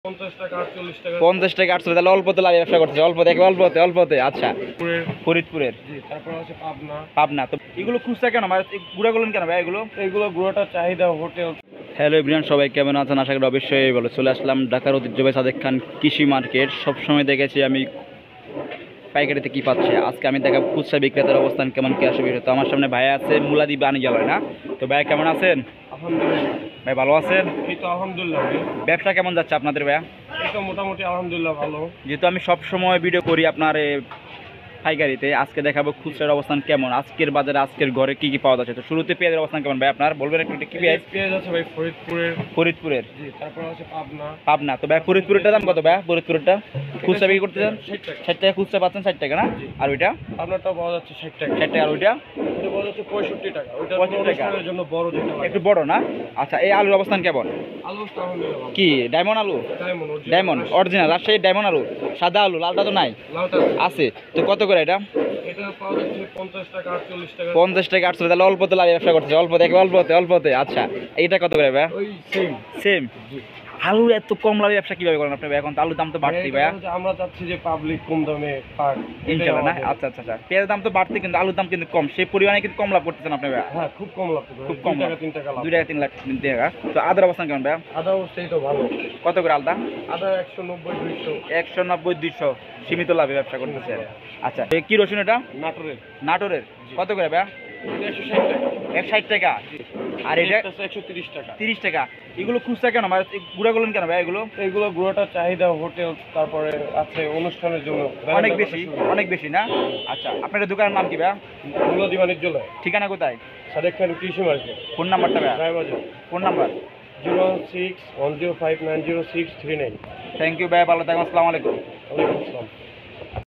50 টাকা 48 টাকা। 50 টাকা 48, তাহলে অল্পতে লাভ ব্যবসা করতেছে, অল্পতে। আচ্ছা, ফরিদপুরের। জি, তারপর আছে পাবনা। পাবনা। তো এগুলো খুচরা কেন ভাই, গুঁড়া করলেন কেন ভাই এগুলো? এইগুলো গুঁড়োটার চাহিদা হোটেল। হ্যালো এভরিওয়ান, সবাই কেমন আছেন? আশা করি অবশ্যই বলে চলে আসলাম ঢাকার ঐতিহ্যবাহী সাদেক খান কৃষি মার্কেট। সবসময় দেখেছি আমি পাইকারিতে কি পাচ্ছে, আজকে আমি দেখাবো খুচরা বিক্রেতার অবস্থান কেমন, কি আসবে। তো আমার সামনে ভাই আছে মুলাদি বাণিজ্যালয়, না? তো ভাই কেমন আছেন? আলহামদুলিল্লাহ। ভাই ভালো আছেন? এই তো আলহামদুলিল্লাহ ভাই। ব্যবসা কেমন যাচ্ছে আপনাদের ভাইয়া? এই তো মোটামুটি আলহামদুলিল্লাহ ভালো। যেহেতু আমি সব সময় ভিডিও করি আপনার পাইকারিতে, আজকে দেখাবো খুচরার অবস্থান কেমন, আজকের বাজারে আজকের ঘরে কি কি পাওয়া যাচ্ছে। তো শুরুতে পেঁয়াজের অবস্থান কেমন ভাই আপনার বলবেন একটু, কি পেঁয়াজ? পেঁয়াজ আছে ভাই ফরিদপুরের। জি, তারপর আছে পাবনা। তো ভাই ফরিদপুরেরটা দাম কত ভাই? ফরিদপুরেরটা খুচরা বিক্রি করতে চান 60 টাকা। 60 টাকা খুচরা পাচ্ছেন, 60 টাকা না? আর ওইটা আপনারটাও পাওয়া যাচ্ছে 60 টাকা। 60 টাকা। আর ওইটা এটা পাওয়া যাচ্ছে 65 টাকা। ওইটা 65 টাকা। অনুষ্ঠানের জন্য বড় যেটা লাগে। একটু বড় না? আচ্ছা, এই আলুর অবস্থান কেমন? আলু তো আলহামদুলিল্লাহ ভালো। কি ডায়মন্ড আলু? ডায়মন্ড অরিজিনাল রাজশাহী ডায়মন্ড আলু। সাদা আলু, লালটা তো নাই? লাউটা আছে। তো কত করে এটা? এটা পাওয়া যাচ্ছে 50 টাকা 48 টাকা। 50 টাকা 48, তাহলে অল্পতে লাভ ব্যবসা করতেছে, অল্পতে। আচ্ছা, এইটা কত করে ভাই? ওই সেম। সেম। জি। আলুর এত কম লাভে ব্যবসা কিভাবে করেন আপনি ভাই? এখন তো আলুর দাম তো বাড়তি ভাইয়া। আমরা চাচ্ছি যে পাবলিক কম দামে পাক। ইনশাআল্লাহ না? আচ্ছা। পেঁয়াজের দাম তো বাড়তি, কিন্তু আলুর দাম কিন্তু কম, সেই পরিমাণে কিন্তু কম লাভ করতেছেন আপনি ভাইয়া। হ্যাঁ, খুব কম লাভ। খুব কম 2 টাকা 3 টাকা লাভ। 2 টাকা 3 লাখ 3 টাকা। তো আদার অবস্থান কেমন ভাইয়া? আদা অবশ্যই তো ভালো। কত করে আলদা? আদা 190 200। 190 200, সীমিত লাভে ব্যবসা করতেছে। আচ্ছা, কি রসুন এটা? নাটোরের। নাটোরের। কত করে ভাইয়া? 160 টাকা। 160 টাকা। আর এটা 130 টাকা। 30 টাকা। এগুলো খুচরা কেন ভাই, গুঁড়া করলেন কেন ভাই এগুলো? এইগুলো গুঁড়োটার চাহিদা হোটেল, তারপরে আছে অনুষ্ঠানের জন্য অনেক বেশি না? আচ্ছা, আপনার দোকানের নাম কি ভাইয়া? মুলাদি বাণিজ্যালয়। ঠিকানা কোথায়? সাদেক খান কৃষি মার্কেট। ফোন নাম্বারটা ভাইয়া? Rayerbazar. Phone number? 016 105 90639। Thank you ভাই, ভালো থাকুন, আসসালামু আলাইকুম। ওয়ালাইকুম আসসালাম।